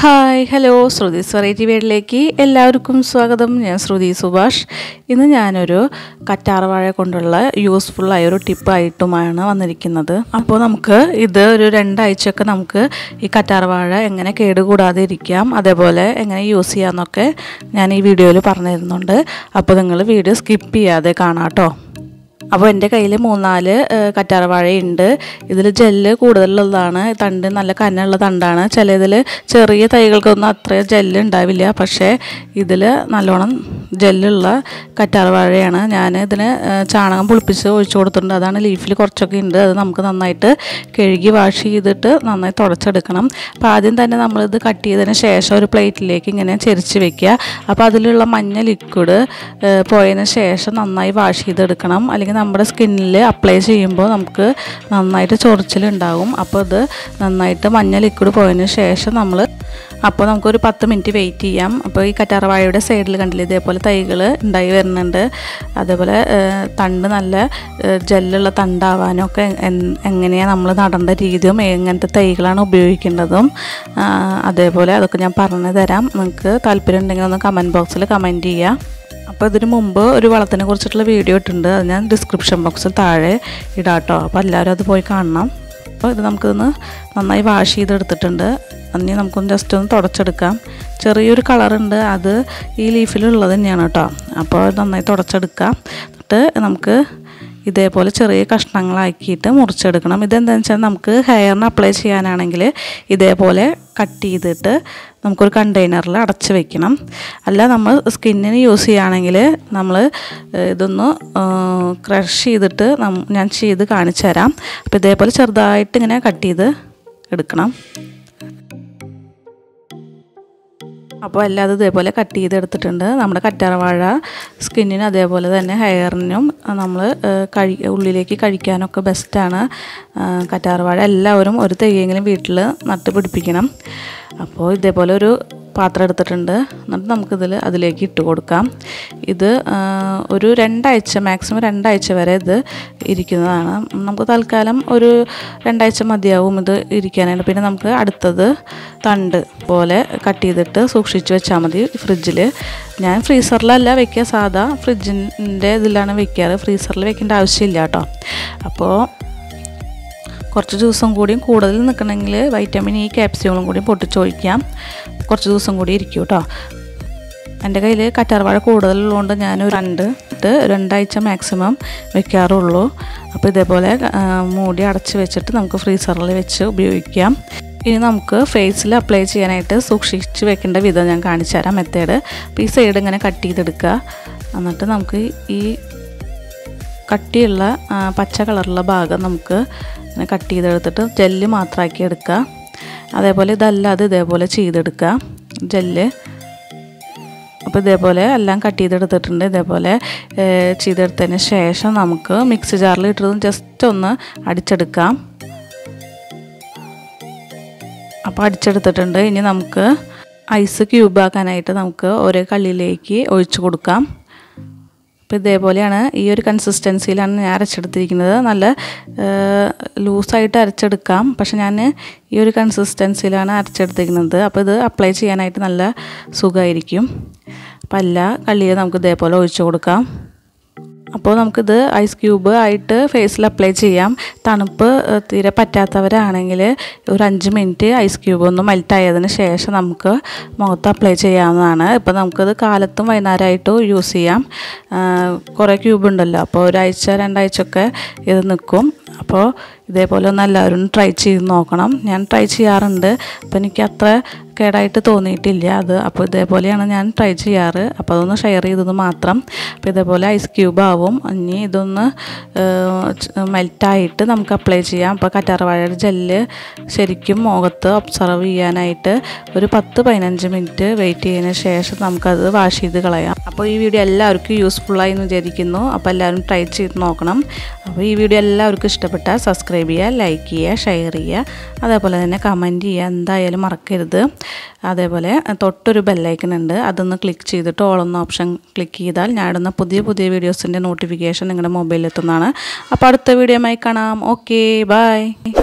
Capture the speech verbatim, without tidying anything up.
Hi hello Shruthi's variety വീഡിയോയിലേക്ക് എല്ലാവർക്കും സ്വാഗതം. ഞാൻ ശ്രുതി സുഭാഷ്. ഇന്ന് ഞാനൊരു കറ്റാർവാഴ കൊണ്ടുള്ള യൂസ്ഫുള്ളായ ഒരു ടിപ്പായിട്ടുമാണ് വന്നിരിക്കുന്നത്. അപ്പോൾ നമുക്ക് ഇത് ഒരു രണ്ടാഴ്ചയൊക്കെ നമുക്ക് ഈ കറ്റാർവാഴ എങ്ങനെ കേടുകൂടാതെ ഇരിക്കാം, അതേപോലെ എങ്ങനെ യൂസ് ചെയ്യാമെന്നൊക്കെ ഞാൻ ഈ വീഡിയോയിൽ പറഞ്ഞു തരുന്നുണ്ട്. അപ്പോൾ നിങ്ങൾ വീഡിയോ സ്കിപ്പ് ചെയ്യാതെ കാണാം കേട്ടോ. അപ്പോൾ എൻ്റെ കയ്യിൽ മൂന്നാല് കറ്റാർവാഴയുണ്ട്. ഇതിൽ ജെല്ല് കൂടുതലുള്ളതാണ്. തണ്ട് നല്ല കനമുള്ള തണ്ടാണ്. ചിലതിൽ ചെറിയ തൈകൾക്കൊന്നും അത്ര ജെല്ല് ഉണ്ടാവില്ല, പക്ഷേ ഇതിൽ നല്ലോണം ജെല്ലുള്ള കറ്റാർവാഴയാണ്. ഞാൻ ഇതിന് ചാണകം പുളിപ്പിച്ച് ഒഴിച്ചു കൊടുത്തിട്ടുണ്ട്. അതാണ് ലീഫിൽ കുറച്ചൊക്കെ ഉണ്ട്. അത് നമുക്ക് നന്നായിട്ട് കഴുകി വാഷ് ചെയ്തിട്ട് നന്നായി തുടച്ചെടുക്കണം. അപ്പോൾ ആദ്യം തന്നെ നമ്മളിത് കട്ട് ചെയ്തതിന് ശേഷം ഒരു പ്ലേറ്റിലേക്ക് ഇങ്ങനെ ചെരിച്ച് വെക്കുക. അപ്പോൾ അതിലുള്ള മഞ്ഞ ലിക്വിഡ് പോയതിന് ശേഷം നന്നായി വാഷ് ചെയ്തെടുക്കണം. അല്ലെങ്കിൽ നമ്മുടെ സ്കിന്നിൽ അപ്ലൈ ചെയ്യുമ്പോൾ നമുക്ക് നന്നായിട്ട് ചൊറിച്ചിലുണ്ടാകും. അപ്പോൾ ഇത് നന്നായിട്ട് മഞ്ഞ ലിക്വിഡ് പോയതിന് ശേഷം നമ്മൾ അപ്പോൾ നമുക്കൊരു പത്ത് മിനിറ്റ് വെയിറ്റ് ചെയ്യാം. അപ്പോൾ ഈ കറ്റാർവാഴയുടെ സൈഡിൽ കണ്ടില്ലേ, ഇതേപോലെ തൈകൾ ഉണ്ടായി വരുന്നുണ്ട്. അതേപോലെ തണ്ട് നല്ല ജെല്ലുള്ള തണ്ടാവാനൊക്കെ എങ്ങനെയാണ് നമ്മൾ നടേണ്ട രീതിയും എങ്ങനത്തെ തൈകളാണ് ഉപയോഗിക്കേണ്ടതും അതേപോലെ അതൊക്കെ ഞാൻ പറഞ്ഞു തരാം. നിങ്ങൾക്ക് താല്പര്യം ഉണ്ടെങ്കിൽ ഒന്ന് കമൻറ്റ് ബോക്സിൽ കമൻറ്റ് ചെയ്യാം. അപ്പോൾ ഇതിന് മുമ്പ് ഒരു വളത്തിനെ കുറിച്ചിട്ടുള്ള വീഡിയോ ഇട്ടുണ്ട്. അത് ഞാൻ ഡിസ്ക്രിപ്ഷൻ ബോക്സിൽ താഴെ ഇടാം കേട്ടോ. അപ്പോൾ എല്ലാവരും അത് പോയി കാണണം. അപ്പോൾ ഇത് നമുക്കിതൊന്ന് നന്നായി വാഷ് ചെയ്തെടുത്തിട്ടുണ്ട്. അതിന് നമുക്കൊന്ന് ജസ്റ്റ് ഒന്ന് തുടച്ചെടുക്കാം. ചെറിയൊരു കളറുണ്ട്, അത് ഈ ലീഫിലുള്ളത് തന്നെയാണ് കേട്ടോ. അപ്പോൾ നന്നായി തുടച്ചെടുക്കാം. എന്നിട്ട് നമുക്ക് ഇതേപോലെ ചെറിയ കഷ്ണങ്ങളാക്കിയിട്ട് മുറിച്ചെടുക്കണം. ഇതെന്താണെന്ന് വെച്ചാൽ നമുക്ക് ഹെയറിന് അപ്ലൈ ചെയ്യാനാണെങ്കിൽ ഇതേപോലെ കട്ട് ചെയ്തിട്ട് നമുക്കൊരു കണ്ടെയ്നറിൽ അടച്ച് വെക്കണം. അല്ല നമ്മൾ സ്കിന്നിന് യൂസ് ചെയ്യുകയാണെങ്കിൽ നമ്മൾ ഇതൊന്ന് ക്രഷ് ചെയ്തിട്ട് ഞാൻ ചെയ്ത് കാണിച്ചു തരാം. അപ്പോൾ ഇതേപോലെ ചെറുതായിട്ട് ഇങ്ങനെ കട്ട് ചെയ്ത് എടുക്കണം. അപ്പോൾ എല്ലാതും ഇതേപോലെ കട്ട് ചെയ്തെടുത്തിട്ടുണ്ട്. നമ്മുടെ കറ്റാർവാഴ സ്കിന്നിന് അതേപോലെ തന്നെ ഹെയറിനും നമ്മൾ കഴി ഉള്ളിലേക്ക് കഴിക്കാനൊക്കെ ബെസ്റ്റാണ്. കറ്റാർവാഴ എല്ലാവരും ഒരു തൈയെങ്കിലും വീട്ടിൽ നട്ട് പിടിപ്പിക്കണം. അപ്പോൾ ഇതേപോലെ ഒരു പാത്രം എടുത്തിട്ടുണ്ട്. എന്നിട്ട് നമുക്കിതിൽ അതിലേക്ക് ഇട്ട് കൊടുക്കാം. ഇത് ഒരു രണ്ടാഴ്ച മാക്സിമം രണ്ടാഴ്ച വരെ ഇത് ഇരിക്കുന്നതാണ്. നമുക്ക് തൽക്കാലം ഒരു രണ്ടാഴ്ച മതിയാവും ഇത് ഇരിക്കാനായിട്ട്. പിന്നെ നമുക്ക് അടുത്തത് തണ്ട് പോലെ കട്ട് ചെയ്തിട്ട് സൂക്ഷിച്ച് വെച്ചാൽ മതി ഫ്രിഡ്ജിൽ. ഞാൻ ഫ്രീസറിലല്ല വെക്കുക, സാധാ ഫ്രിഡ്ജിൻ്റെ ഇതിലാണ് വെക്കാറ്. ഫ്രീസറിൽ വെക്കേണ്ട ആവശ്യമില്ല കേട്ടോ. അപ്പോൾ കുറച്ച് ദിവസം കൂടിയും കൂടുതൽ നിൽക്കണമെങ്കിൽ വൈറ്റമിൻ ഇ ക്യാപ്സ്യൂളും കൂടി പൊട്ടിച്ചൊഴിക്കാം. കുറച്ച് ദിവസം കൂടി ഇരിക്കും കേട്ടോ. എൻ്റെ കയ്യിൽ കറ്റാർവാഴ കൂടുതലുള്ളതുകൊണ്ട് ഞാനൊരു രണ്ട് രണ്ടാഴ്ച മാക്സിമം വെക്കാറുള്ളൂ. അപ്പോൾ ഇതേപോലെ മൂടി അടച്ച് വെച്ചിട്ട് നമുക്ക് ഫ്രീസറിൽ വെച്ച് ഉപയോഗിക്കാം. ഇനി നമുക്ക് ഫേസിൽ അപ്ലൈ ചെയ്യാനായിട്ട് സൂക്ഷിച്ച് വെക്കേണ്ട വിധം ഞാൻ കാണിച്ചു തരാം, മെത്തേഡ്. അപ്പോൾ ഈ സൈഡ് ഇങ്ങനെ കട്ട് ചെയ്തെടുക്കുക. എന്നിട്ട് നമുക്ക് ഈ കട്ടിയുള്ള പച്ച കളറുള്ള ഭാഗം നമുക്ക് ഇങ്ങനെ കട്ട് ചെയ്തെടുത്തിട്ട് ജെല്ല് മാത്രമാക്കി എടുക്കുക. അതേപോലെ ഇതല്ലാതെ ഇതേപോലെ ചെയ്തെടുക്കുക ജെല്ല്. അപ്പോൾ ഇതേപോലെ എല്ലാം കട്ട് ചെയ്തെടുത്തിട്ടുണ്ട്. ഇതേപോലെ ചെയ്തെടുത്തതിന് ശേഷം നമുക്ക് മിക്സി ജാറിൽ ഇട്ടതും ജസ്റ്റ് ഒന്ന് അടിച്ചെടുക്കാം. അപ്പോൾ അടിച്ചെടുത്തിട്ടുണ്ട്. ഇനി നമുക്ക് ഐസ് ക്യൂബാക്കാനായിട്ട് നമുക്ക് ഓരോ കള്ളിയിലേക്ക് ഒഴിച്ചു കൊടുക്കാം. അപ്പോൾ ഇതേപോലെയാണ്, ഈ ഒരു കൺസിസ്റ്റൻസിയിലാണ് ഞാൻ അരച്ചെടുത്തിരിക്കുന്നത്. നല്ല ലൂസായിട്ട് അരച്ചെടുക്കാം, പക്ഷെ ഞാൻ ഈ ഒരു കൺസിസ്റ്റൻസിയിലാണ് അരച്ചെടുത്തിരിക്കുന്നത്. അപ്പോൾ ഇത് അപ്ലൈ ചെയ്യാനായിട്ട് നല്ല സുഖമായിരിക്കും. അപ്പോൾ എല്ലാ കള്ളിയും നമുക്ക് ഇതേപോലെ ഒഴിച്ചു കൊടുക്കാം. അപ്പോൾ നമുക്കിത് ഐസ് ക്യൂബ് ആയിട്ട് ഫേസിൽ അപ്ലൈ ചെയ്യാം. തണുപ്പ് തീരെ പറ്റാത്തവരാണെങ്കിൽ ഒരു അഞ്ച് മിനിറ്റ് ഐസ് ക്യൂബ് ഒന്ന് മെൽറ്റായതിന് ശേഷം നമുക്ക് മുഖത്ത് അപ്ലൈ ചെയ്യാവുന്നതാണ്. ഇപ്പോൾ നമുക്കിത് കാലത്തും വൈകുന്നേരമായിട്ടും യൂസ് ചെയ്യാം. കുറേ ക്യൂബ് ഉണ്ടല്ലോ, അപ്പോൾ ഒരാഴ്ച രണ്ടാഴ്ച ഒക്കെ ഇത് നിൽക്കും. അപ്പോൾ ഇതേപോലെ ഒന്ന് എല്ലാവരും ട്രൈ ചെയ്ത് നോക്കണം. ഞാൻ ട്രൈ ചെയ്യാറുണ്ട്. അപ്പോൾ എനിക്ക് അത്ര കേടായിട്ട് തോന്നിയിട്ടില്ല അത്. അപ്പോൾ ഇതേപോലെയാണ് ഞാൻ ട്രൈ ചെയ്യാറ്. അപ്പോൾ അതൊന്ന് ഷെയർ ചെയ്തത് മാത്രം. അപ്പോൾ ഇതേപോലെ ഐസ് ക്യൂബ് ആവും. ഇനി ഇതൊന്ന് മെൽറ്റായിട്ട് നമുക്ക് അപ്ലൈ ചെയ്യാം. അപ്പോൾ കറ്റാർവാഴയുടെ ജെല്ല് ശരിക്കും മുഖത്ത് ഒബ്സർവ് ചെയ്യാനായിട്ട് ഒരു പത്ത് പതിനഞ്ച് മിനിറ്റ് വെയിറ്റ് ചെയ്തതിന് ശേഷം നമുക്കത് വാഷ് ചെയ്ത് കളയാം. അപ്പോൾ ഈ വീഡിയോ എല്ലാവർക്കും യൂസ്ഫുള്ളായി എന്ന് വിചാരിക്കുന്നു. അപ്പോൾ എല്ലാവരും ട്രൈ ചെയ്ത് നോക്കണം. അപ്പോൾ ഈ വീഡിയോ എല്ലാവർക്കും ഇഷ്ടപ്പെട്ടാൽ സബ്സ്ക്രൈബ് ചെയ്യുക, ലൈക്ക് ചെയ്യുക, ഷെയർ ചെയ്യുക, അതേപോലെ തന്നെ കമൻറ്റ് ചെയ്യുക എന്തായാലും മറക്കരുത്. അതേപോലെ തൊട്ടൊരു ബെല്ലൈക്കൺ ഉണ്ട്, അതൊന്ന് ക്ലിക്ക് ചെയ്തിട്ട് ഓൾ എന്ന ഓപ്ഷൻ ക്ലിക്ക് ചെയ്താൽ ഞാൻ ഇടുന്ന പുതിയ പുതിയ വീഡിയോസിൻ്റെ നോട്ടിഫിക്കേഷൻ നിങ്ങളുടെ മൊബൈലിൽ എത്തുന്നതാണ്. അപ്പോൾ അടുത്ത വീഡിയോയുമായി കാണാം. Okay, by.